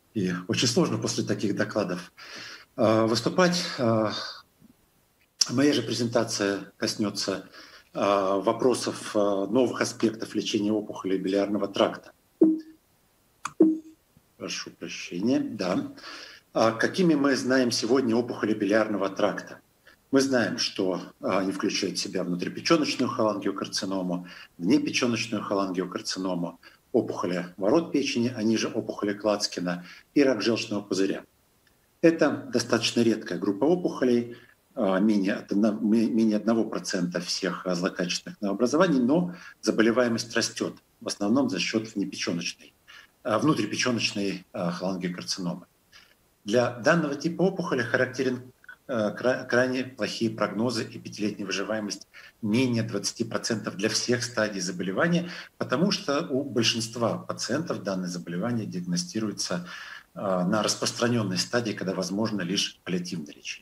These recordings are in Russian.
И очень сложно после таких докладов выступать. Моя же презентация коснется вопросов новых аспектов лечения опухолей билиарного тракта. Прошу прощения. Да. Какими мы знаем сегодня опухоли билиарного тракта? Мы знаем, что они включают в себя внутрипеченочную холангиокарциному, внепеченочную холангиокарциному, опухоли ворот печени, они же опухоли Клацкина, и рак желчного пузыря. Это достаточно редкая группа опухолей, менее 1% всех злокачественных новообразований, но заболеваемость растет, в основном за счет внутрипеченочной холангиокарциномы. Для данного типа опухоли характерен крайне плохие прогнозы и пятилетняя выживаемость менее 20% для всех стадий заболевания, потому что у большинства пациентов данное заболевание диагностируется на распространенной стадии, когда возможно лишь паллиативное лечение.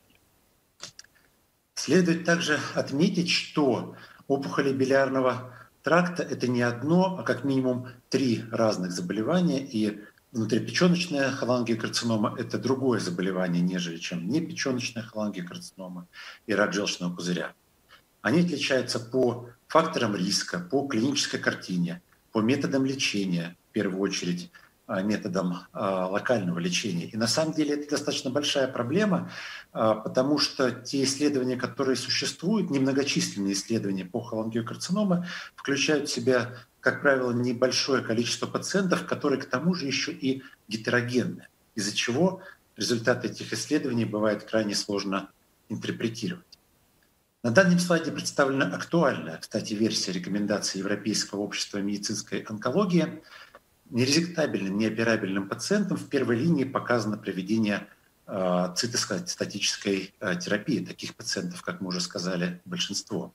Следует также отметить, что опухоли билиарного тракта – это не одно, а как минимум 3 разных заболевания, и внутрипеченочная холангиокарцинома – это другое заболевание, нежели чем внепеченочная холангиокарцинома и рак желчного пузыря. Они отличаются по факторам риска, по клинической картине, по методам лечения, в первую очередь методом локального лечения. И на самом деле это достаточно большая проблема, потому что те исследования, которые существуют, немногочисленные исследования по холангиокарциноме, включают в себя, как правило, небольшое количество пациентов, которые к тому же еще и гетерогенны, из-за чего результаты этих исследований бывает крайне сложно интерпретировать. На данном слайде представлена актуальная, кстати, версия рекомендаций Европейского общества медицинской онкологии. Нерезектабельным, неоперабельным пациентам в первой линии показано проведение цитостатической терапии. Таких пациентов, как мы уже сказали, большинство.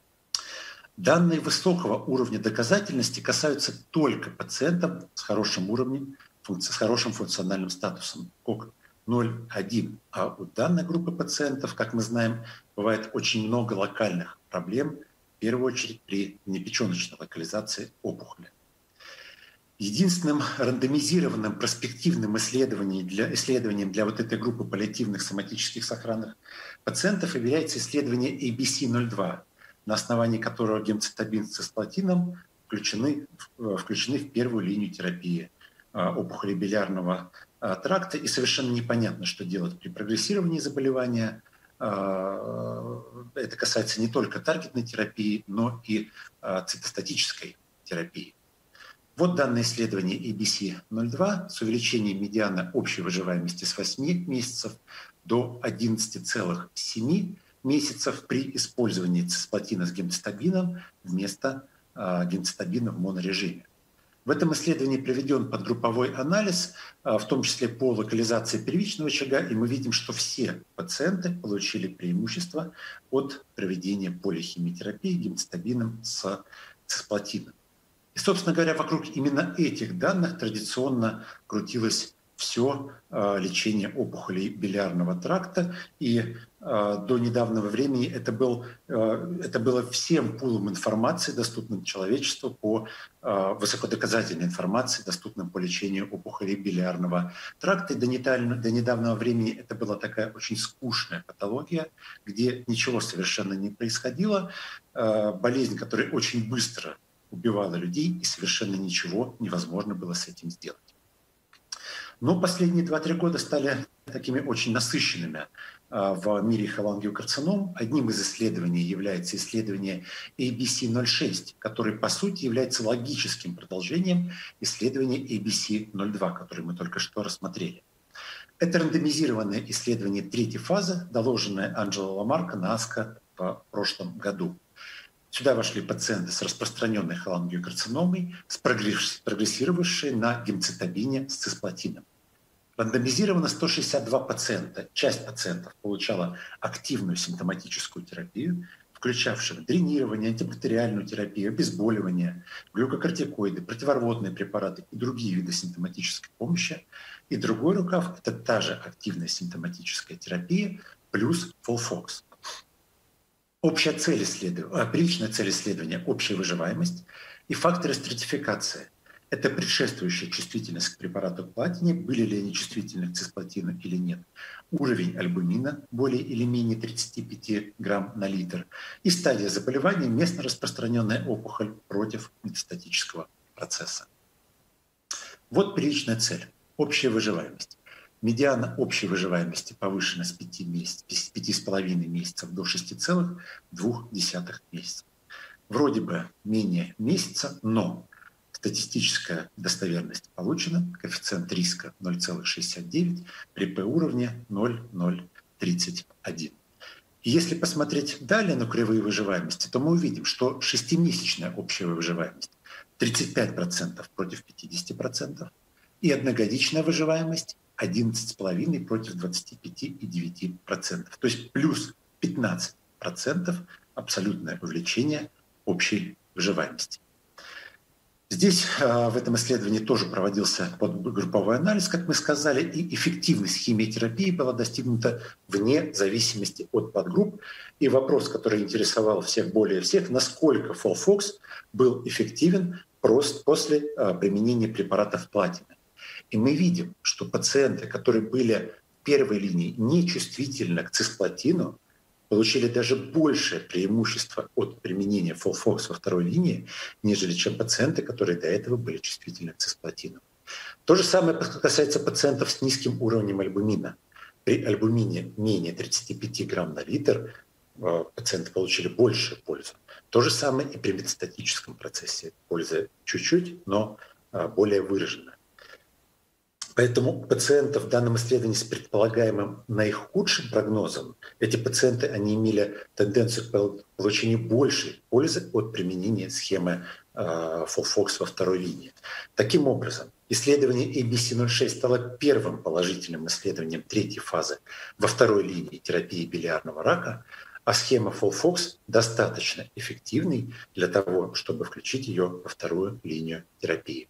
Данные высокого уровня доказательности касаются только пациентов с хорошим уровнем, с хорошим функциональным статусом КОК 0,1. А у данной группы пациентов, как мы знаем, бывает очень много локальных проблем, в первую очередь при внепеченочной локализации опухоли. Единственным рандомизированным проспективным исследованием для вот этой группы паллиативных соматических сохранных пациентов является исследование ABC-02, на основании которого гемцитабин с цисплатином включены в первую линию терапии опухоли билиарного тракта. И совершенно непонятно, что делать при прогрессировании заболевания. Это касается не только таргетной терапии, но и цитостатической терапии. Вот данное исследование ABC-02 с увеличением медианы общей выживаемости с 8 месяцев до 11,7 месяцев при использовании цисплатина с гемцитабином вместо гемцитабина в монорежиме. В этом исследовании проведен подгрупповой анализ, в том числе по локализации первичного очага, и мы видим, что все пациенты получили преимущество от проведения полихимиотерапии гемцитабином с цисплатином. И, собственно говоря, вокруг именно этих данных традиционно крутилось все лечение опухолей билиарного тракта. И до недавнего времени это было всем пулом информации, доступным человечеству, по высокодоказательной информации, доступным по лечению опухолей билиарного тракта. И до недавнего времени это была такая очень скучная патология, где ничего совершенно не происходило. Болезнь, которая очень быстро убивала людей, и совершенно ничего невозможно было с этим сделать. Но последние 2-3 года стали такими очень насыщенными в мире холангиокарцином. Одним из исследований является исследование ABC-06, который, по сути, является логическим продолжением исследования ABC-02, которое мы только что рассмотрели. Это рандомизированное исследование 3-й фазы, доложенное Анджело Ламарко на АСКО в прошлом году. Сюда вошли пациенты с распространенной холангиокарциномой, прогрессировавшие на гемцитабине с цисплатином. Рандомизировано 162 пациента. Часть пациентов получала активную симптоматическую терапию, включавшую дренирование, антибактериальную терапию, обезболивание, глюкокортикоиды, противорвотные препараты и другие виды симптоматической помощи. И другой рукав – это та же активная симптоматическая терапия плюс FOLFOX. Первичная цель исследования – общая выживаемость и факторы стратификации. Это предшествующая чувствительность к препарату к платине, были ли они чувствительны к цисплатину или нет, уровень альбумина более или менее 35 грамм на литр и стадия заболевания, местно распространенная опухоль против метастатического процесса. Вот приличная цель – общая выживаемость. Медиана общей выживаемости повышена с 5,5 месяцев до 6,2 месяцев. Вроде бы менее месяца, но статистическая достоверность получена, коэффициент риска 0,69, при П-уровне 0,031. И если посмотреть далее на кривые выживаемости, то мы увидим, что 6-месячная общая выживаемость 35% против 50%, и одногодичная выживаемость 11,5% против 25,9%. То есть плюс 15% абсолютное увеличение общей выживаемости. Здесь в этом исследовании тоже проводился подгрупповой анализ, как мы сказали, и эффективность химиотерапии была достигнута вне зависимости от подгрупп. И вопрос, который интересовал всех более всех, насколько FOLFOX был эффективен после применения препаратов платины. И мы видим, что пациенты, которые были в первой линии нечувствительны к цисплатину, получили даже большее преимущество от применения FOLFOX во второй линии, нежели чем пациенты, которые до этого были чувствительны к цисплатину. То же самое касается пациентов с низким уровнем альбумина. При альбумине менее 35 грамм на литр пациенты получили большую пользу. То же самое и при метастатическом процессе. Польза чуть-чуть, но более выраженная. Поэтому пациентов в данном исследовании с предполагаемым наихудшим прогнозом, эти пациенты, они имели тенденцию к получению большей пользы от применения схемы FOLFOX во второй линии. Таким образом, исследование ABC-06 стало первым положительным исследованием третьей фазы во второй линии терапии билиарного рака, а схема FOLFOX достаточно эффективной для того, чтобы включить ее во вторую линию терапии.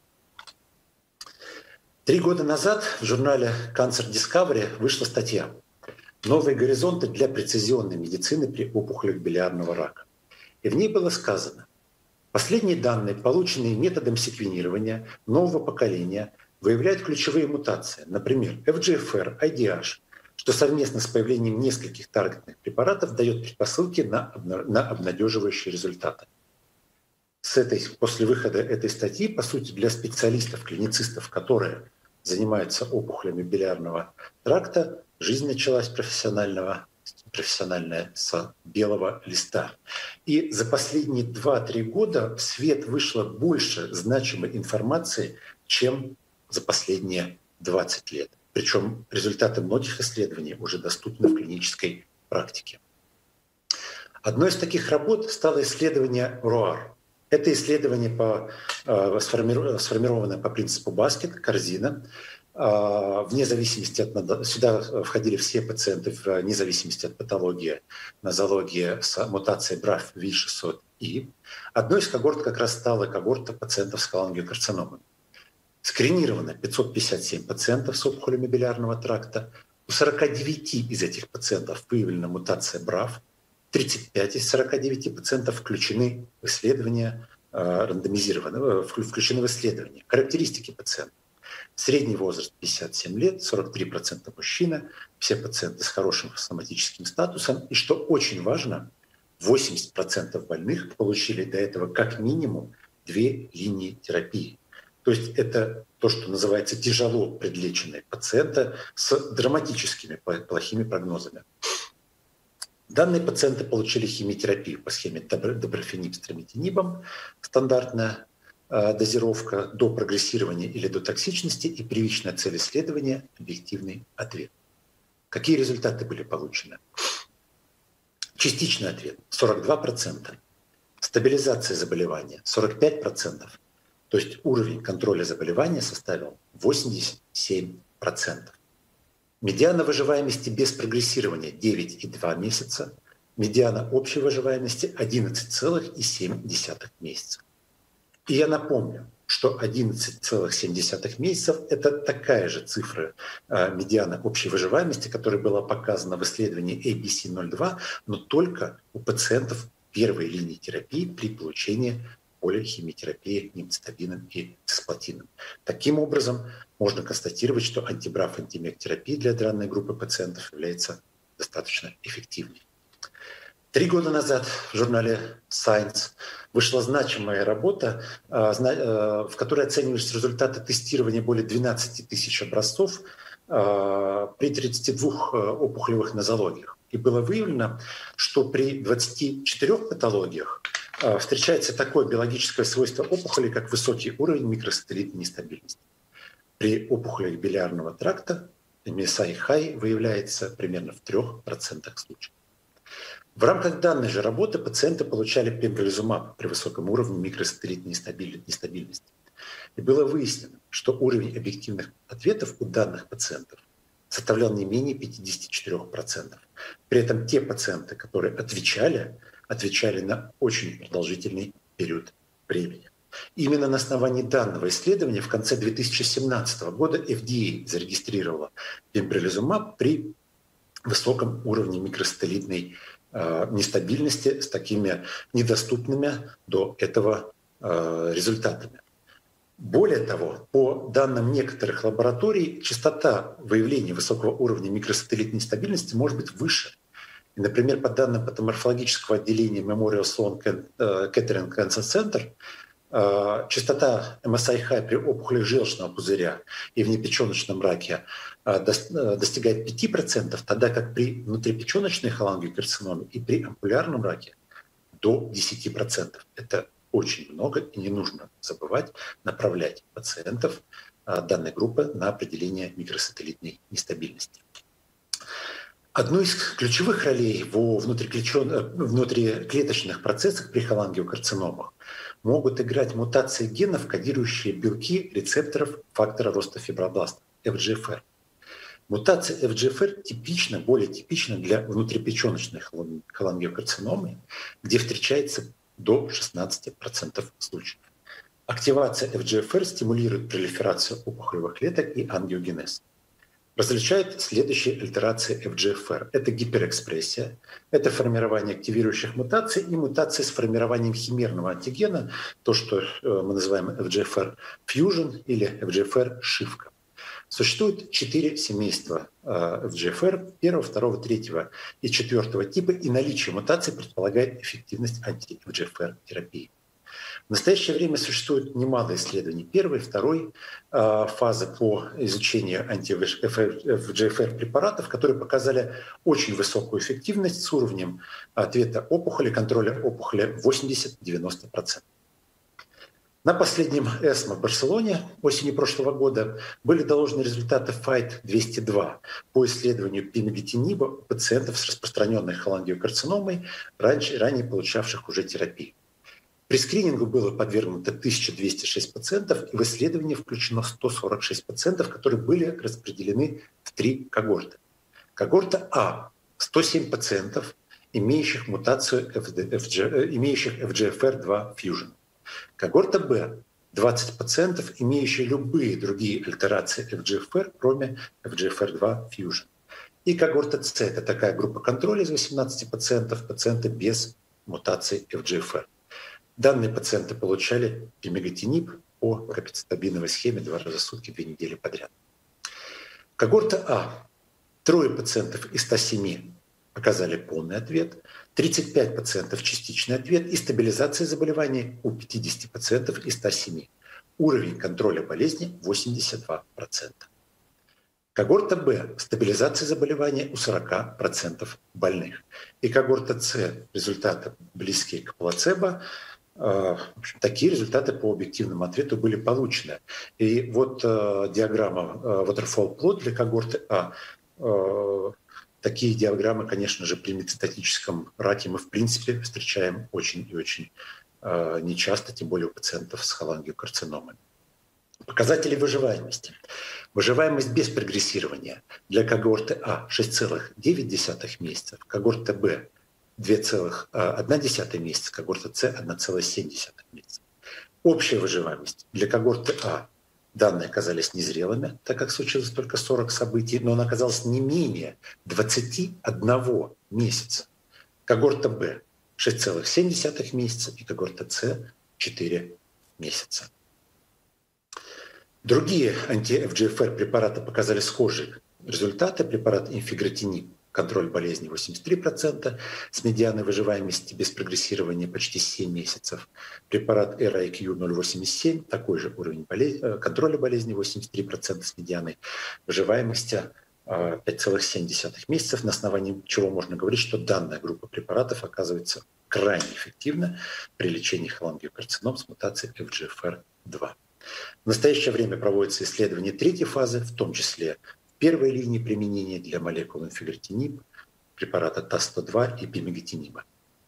3 года назад в журнале Cancer Discovery вышла статья «Новые горизонты для прецизионной медицины при опухолях билиарного рака». И в ней было сказано: последние данные, полученные методом секвенирования нового поколения, выявляют ключевые мутации, например, FGFR, IDH, что совместно с появлением нескольких таргетных препаратов дает предпосылки на обнадеживающие результаты. После выхода этой статьи, по сути, для специалистов, клиницистов, которые занимаются опухолями билиарного тракта, жизнь началась профессиональная с белого листа. И за последние 2-3 года в свет вышло больше значимой информации, чем за последние 20 лет. Причем результаты многих исследований уже доступны в клинической практике. Одной из таких работ стало исследование ROAR. Это исследование сформированное по принципу баскет, корзина. Вне зависимости сюда входили все пациенты вне зависимости от патологии, нозологии с мутацией BRAF V600И. Одной из когорт как раз стала когорта пациентов с холангиокарциномами. Скринировано 557 пациентов с опухолями билиарного тракта. У 49 из этих пациентов выявлена мутация BRAF. 35 из 49 пациентов включены в исследования, включены в исследования. Характеристики пациентов. Средний возраст 57 лет, 43% мужчина, все пациенты с хорошим соматическим статусом. И что очень важно, 80% больных получили до этого как минимум 2 линии терапии. То есть это то, что называется тяжело предлеченные пациенты с драматическими плохими прогнозами. Данные пациенты получили химиотерапию по схеме доброфениб с трамитинибом, стандартная дозировка до прогрессирования или до токсичности, и первичная цель исследования – объективный ответ. Какие результаты были получены? Частичный ответ – 42%, стабилизация заболевания – 45%, то есть уровень контроля заболевания составил 87%. Медиана выживаемости без прогрессирования 9,2 месяца, медиана общей выживаемости 11,7 месяца. И я напомню, что 11,7 месяцев – это такая же цифра медианы общей выживаемости, которая была показана в исследовании ABC-02, но только у пациентов первой линии терапии при получении полихимиотерапии нимцетабином и цисплатином. Таким образом, можно констатировать, что антибрав-антимек-терапия для данной группы пациентов является достаточно эффективной. 3 года назад в журнале Science вышла значимая работа, в которой оценивались результаты тестирования более 12 тысяч образцов при 32 опухолевых нозологиях. И было выявлено, что при 24 патологиях встречается такое биологическое свойство опухоли, как высокий уровень микросателлитной нестабильности. При опухолях biliарного тракта MSI-high выявляется примерно в 3% случаев. В рамках данной же работы пациенты получали пембролизумаб при высоком уровне микросателлитной нестабильности. И было выяснено, что уровень объективных ответов у данных пациентов составлял не менее 54%. При этом те пациенты, которые отвечали на очень продолжительный период времени. Именно на основании данного исследования в конце 2017 года FDA зарегистрировала пембролизумаб при высоком уровне микросателлитной нестабильности с такими недоступными до этого результатами. Более того, по данным некоторых лабораторий, частота выявления высокого уровня микросателлитной нестабильности может быть выше. И, например, по данным патоморфологического отделения Memorial Sloan Kettering Cancer Center, частота MSI-high при опухолях желчного пузыря и внепеченочном раке достигает 5%, тогда как при внутрипеченочной холангиокарциноме и при ампулярном раке до 10%. Это очень много, и не нужно забывать направлять пациентов данной группы на определение микросателлитной нестабильности. Одну из ключевых ролей во внутриклеточных процессах при холангиокарциномах могут играть мутации генов, кодирующие белки рецепторов фактора роста фибробластов FGFR. Мутация FGFR более типична для внутрипеченочной холангиокарциномы, где встречается до 16% случаев. Активация FGFR стимулирует пролиферацию опухолевых клеток и ангиогенез. Различают следующие альтерации FGFR. Это гиперэкспрессия, это формирование активирующих мутаций и мутации с формированием химерного антигена, то, что мы называем FGFR fusion или FGFR шивка. Существует 4 семейства FGFR 1, 2, 3 и 4 типа, и наличие мутаций предполагает эффективность анти-FGFR терапии. В настоящее время существует немало исследований первой и второй фазы по изучению анти-FGFR препаратов, которые показали очень высокую эффективность с уровнем ответа опухоли, контроля опухоли 80-90%. На последнем ESMO в Барселоне осенью прошлого года были доложены результаты FIGHT-202 по исследованию пимеготиниба у пациентов с распространенной холангиокарциномой, ранее получавших уже терапию. При скринингу было подвергнуто 1206 пациентов, и в исследование включено 146 пациентов, которые были распределены в 3 когорты. Когорта А – 107 пациентов, имеющих мутацию имеющих FGFR2 fusion. Когорта Б – 20 пациентов, имеющие любые другие альтерации FGFR, кроме FGFR2 fusion. И когорта С – это такая группа контроля из 18 пациентов, пациенты без мутации FGFR. Данные пациенты получали пимеготинип по капецитабиновой схеме 2 раза в сутки 2 недели подряд. Когорта А. 3 пациентов из 107 показали полный ответ, 35 пациентов частичный ответ и стабилизация заболевания у 50 пациентов из 107. Уровень контроля болезни 82%. Когорта Б. Стабилизация заболевания у 40% больных. И когорта С. Результаты близкие к плацебо. В общем, такие результаты по объективному ответу были получены. И вот диаграмма waterfall plot для когорты А. Такие диаграммы, конечно же, при метастатическом раке мы в принципе встречаем очень и очень нечасто, тем более у пациентов с холангиокарциномой. Показатели выживаемости. Выживаемость без прогрессирования для когорты А 6,9 месяцев, когорта Б 2,1 месяца, когорта С 1,7 месяца. Общая выживаемость для когорты А. Данные оказались незрелыми, так как случилось только 40 событий, но она оказалась не менее 21 месяца. Когорта Б 6,7 месяца и когорта С 4 месяца. Другие анти-FGFR препараты показали схожие результаты. Препарат инфигратиниб, контроль болезни 83%, с медианой выживаемости без прогрессирования почти 7 месяцев. Препарат RIQ 087, такой же уровень контроля болезни 83%, с медианой выживаемости 5,7 месяцев, на основании чего можно говорить, что данная группа препаратов оказывается крайне эффективна при лечении холангиокарцином с мутацией FGFR2. В настоящее время проводятся исследования третьей фазы, в том числе в первой линии применения для молекул инфигратиниб, препарата ТАС-102 и пимегатиниба.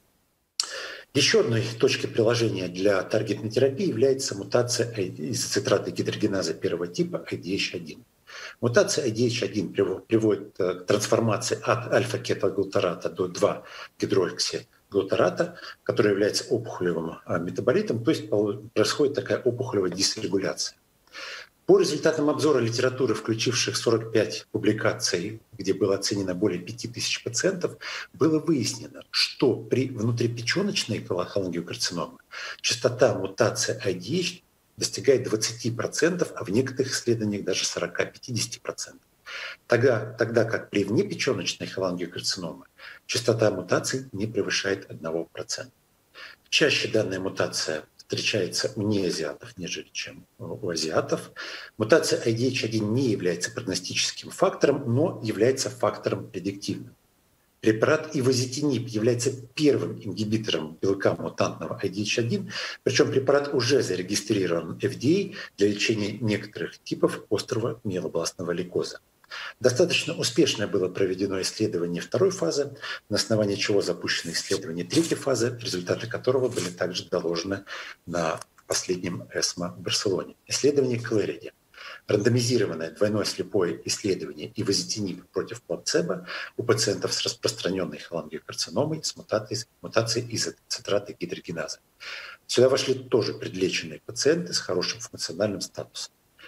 Еще одной точкой приложения для таргетной терапии является мутация изоцитрата гидрогеназы первого типа IDH1. Мутация IDH1 приводит к трансформации от альфа-кетоглутарата до 2-гидроксиглутарата, который является опухолевым метаболитом, то есть происходит такая опухолевая дисрегуляция. По результатам обзора литературы, включивших 45 публикаций, где было оценено более 5000 пациентов, было выяснено, что при внутрипеченочной холангиокарциноме частота мутации IDH достигает 20%, а в некоторых исследованиях даже 40-50%. Тогда как при внепеченочной холангиокарциноме частота мутаций не превышает 1%. Чаще данная мутация встречается у неазиатов, нежели чем у азиатов. Мутация IDH1 не является прогностическим фактором, но является фактором предиктивным. Препарат ивозетиниб является первым ингибитором белка мутантного IDH1, причем препарат уже зарегистрирован FDA для лечения некоторых типов острого миелобластного лейкоза. Достаточно успешно было проведено исследование второй фазы, на основании чего запущено исследование третьей фазы, результаты которого были также доложены на последнем ESMO в Барселоне. Исследование Clarity. Рандомизированное двойное слепое исследование ивозетиниб против плацебо у пациентов с распространенной холангиокарциномой с мутацией изоцитрата гидрогеназы. Сюда вошли тоже предлеченные пациенты с хорошим функциональным статусом.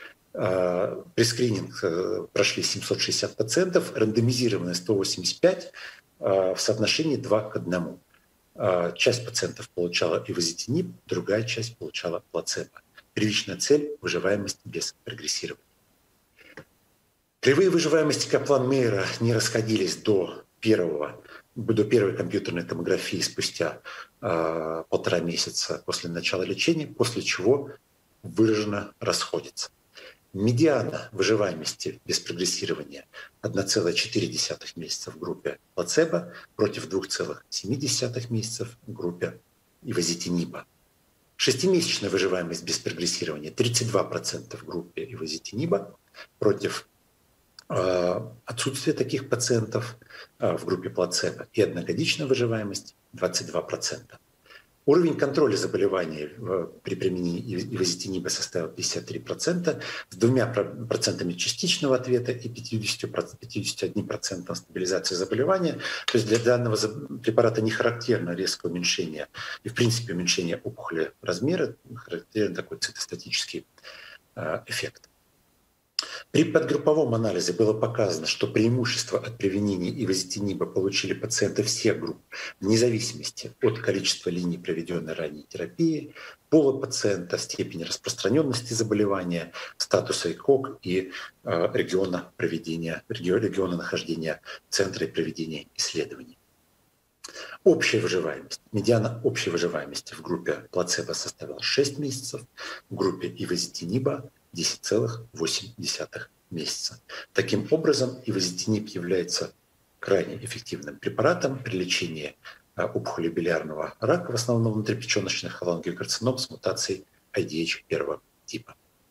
При скрининг прошли 760 пациентов, рандомизированные 185 в соотношении 2 к 1. Часть пациентов получала ивозетиниб, другая часть получала плацебо. Первичная цель – выживаемость без прогрессирования. Кривые выживаемости Каплан-Мейера не расходились до первой компьютерной томографии спустя 1,5 месяца после начала лечения, после чего выраженно расходятся. Медиана выживаемости без прогрессирования 1,4 месяца в группе плацебо против 2,7 месяцев в группе ивозетиниба. 6-месячная выживаемость без прогрессирования 32% в группе ивозетиниба против отсутствия таких пациентов в группе плацебо, и одногодичная выживаемость 22%. Уровень контроля заболевания при применении ивозетиниба составил 53%, с 2% частичного ответа и 51% стабилизации заболевания. То есть для данного препарата не характерно резкое уменьшение и, в принципе, уменьшение опухоли размера, характерен такой цитостатический эффект. При подгрупповом анализе было показано, что преимущество от применения ивозетиниба получили пациенты всех групп, вне зависимости от количества линий проведенной ранней терапии, пола пациента, степени распространенности заболевания, статуса ИКОК и региона нахождения центра и проведения исследований. Общая выживаемость. Медиана общей выживаемости в группе плацебо составила 6 месяцев, в группе ивозетиниба 10,8 месяца. Таким образом, ивозетиниб является крайне эффективным препаратом при лечении опухоли билиарного рака, в основном внутрипеченочных холангиокарцином с мутацией IDH первого типа.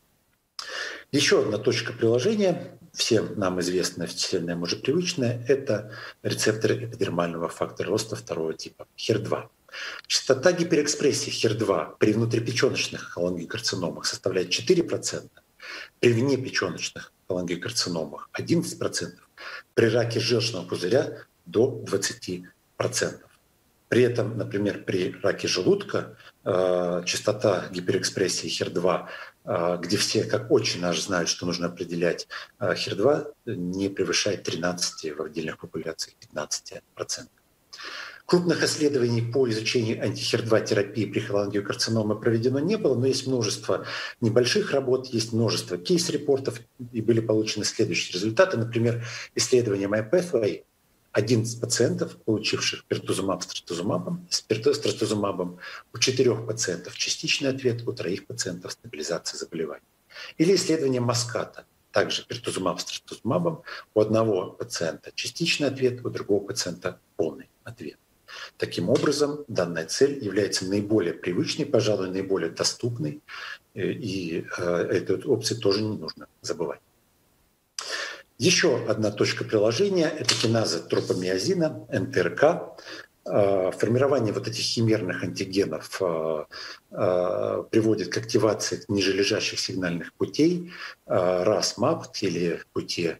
Еще одна точка приложения, всем нам известная, всем уже привычная, это рецепторы эпидермального фактора роста второго типа, HER2. Частота гиперэкспрессии HER2 при внутрипеченочных холангиокарциномах составляет 4%, при внепеченочных холангиокарциномах 11%, при раке желчного пузыря до 20%. При этом, например, при раке желудка частота гиперэкспрессии HER2, где все как очень наш знают, что нужно определять HER2, не превышает 13%, в отдельных популяциях 15%. Крупных исследований по изучению анти-HER2 терапии при холангиокарциномы проведено не было, но есть множество небольших работ, есть множество кейс-репортов, и были получены следующие результаты. Например, исследование MyPathway. 11 пациентов, получивших пертузумаб с трастузумабом, у 4 пациентов частичный ответ, у 3 пациентов стабилизация заболевания. Или исследование Маската. Также пертузумаб с трастузумабом, у одного пациента частичный ответ, у другого пациента полный ответ. Таким образом, данная цель является наиболее привычной, пожалуй, наиболее доступной, и эту опцию тоже не нужно забывать. Еще одна точка приложения – это киназа тропомиозина, НТРК. Формирование вот этих химерных антигенов приводит к активации нижележащих сигнальных путей РАС-МАП или пути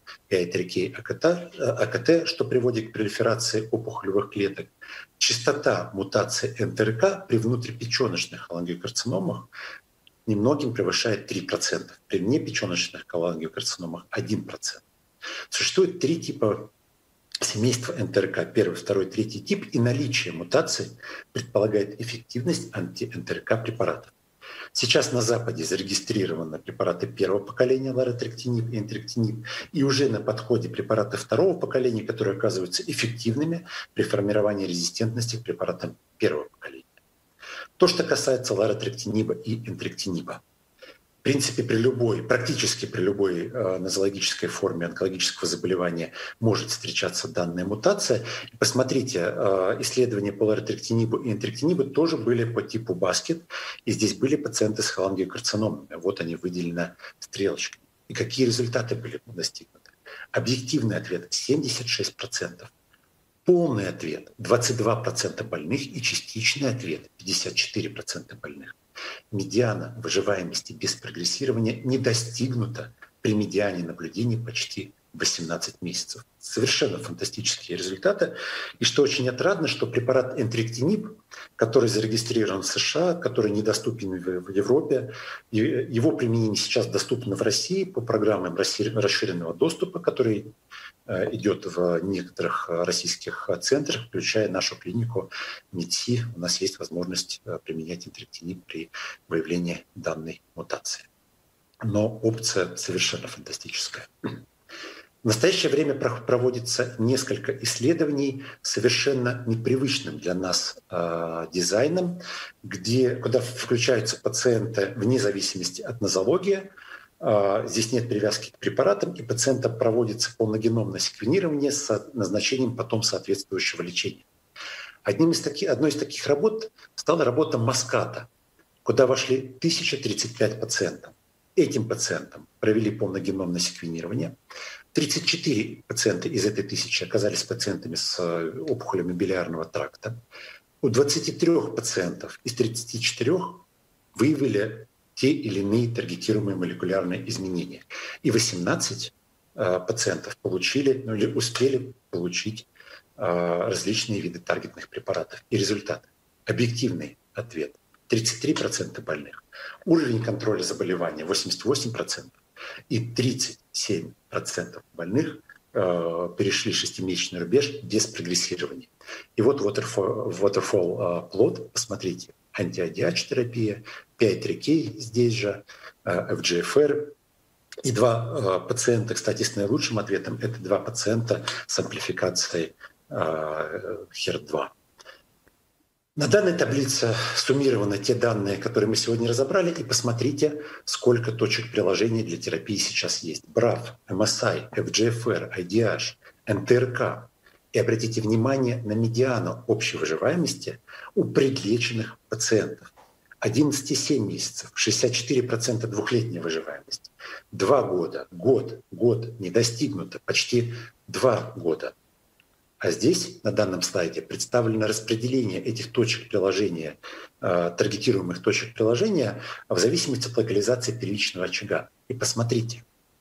PI3K-АКТ, что приводит к пролиферации опухолевых клеток. Частота мутации НТРК при внутрипеченочных холангиокарциномах немногим превышает 3%, при внепеченочных холангиокарциномах 1%. Существует 3 типа семейства НТРК, первый, второй, третий тип, и наличие мутаций предполагает эффективность анти-НТРК препаратов. Сейчас на Западе зарегистрированы препараты первого поколения ларотректинип и энтериктинип, и уже на подходе препараты второго поколения, которые оказываются эффективными при формировании резистентности к препаратам первого поколения. То, что касается ларотректиниба и энтериктиниба. В принципе, практически при любой нозологической форме онкологического заболевания может встречаться данная мутация. И посмотрите, исследования по ларотректинибу и энтериктинибу тоже были по типу баскет, и здесь были пациенты с холангиокарциномами. Вот они выделены стрелочками. И какие результаты были достигнуты? Объективный ответ – 76%. Полный ответ – 22% больных, и частичный ответ – 54% больных. Медиана выживаемости без прогрессирования не достигнута при медиане наблюдений почти 18 месяцев. Совершенно фантастические результаты. И что очень отрадно, что препарат энтериктинип, который зарегистрирован в США, который недоступен в Европе, его применение сейчас доступно в России по программам расширенного доступа, который идет в некоторых российских центрах, включая нашу клинику МИДСИ. У нас есть возможность применять энтериктинип при выявлении данной мутации. Но опция совершенно фантастическая. В настоящее время проводится несколько исследований совершенно непривычным для нас дизайном, куда включаются пациенты вне зависимости от нозологии. Здесь нет привязки к препаратам, и пациентам проводится полногеномное секвенирование с назначением потом соответствующего лечения. Одной из таких работ стала работа Маската, куда вошли 1035 пациентов. Этим пациентам провели полногеномное секвенирование. 34 пациента из этой 1000 оказались пациентами с опухолями билиарного тракта. У 23 пациентов из 34 выявили те или иные таргетируемые молекулярные изменения. И 18 пациентов получили, или успели получить различные виды таргетных препаратов. И результат. Объективный ответ. 33% больных. Уровень контроля заболевания 88%. И 37% больных перешли 6-месячный рубеж без прогрессирования. И вот waterfall плот, посмотрите, анти-IDH-терапия, PI3K здесь же, FGFR. И 2 пациента, кстати, с наилучшим ответом, это 2 пациента с амплификацией HER2. На данной таблице суммированы те данные, которые мы сегодня разобрали, и посмотрите, сколько точек приложения для терапии сейчас есть. BRAF, MSI, FGFR, IDH, НТРК. И обратите внимание на медиану общей выживаемости у предлеченных пациентов. 11,7 месяцев, 64% двухлетняя выживаемость. 2 года, год не достигнуто, почти 2 года. А здесь, на данном слайде, представлено распределение этих точек приложения, таргетируемых точек приложения в зависимости от локализации первичного очага. И посмотрите,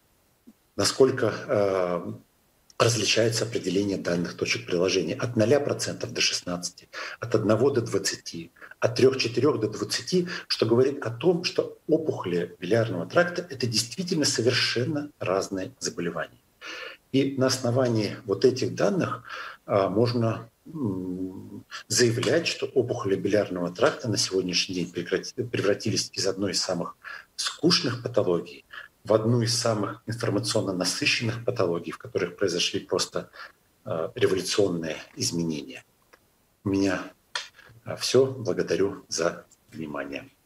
насколько различается определение данных точек приложения от 0% до 16%, от 1 до 20%, от 3-4 до 20%, что говорит о том, что опухоли билиарного тракта – это действительно совершенно разные заболевания. И на основании вот этих данных можно заявлять, что опухоли билиарного тракта на сегодняшний день превратились из одной из самых скучных патологий в одну из самых информационно насыщенных патологий, в которых произошли просто революционные изменения. У меня все. Благодарю за внимание.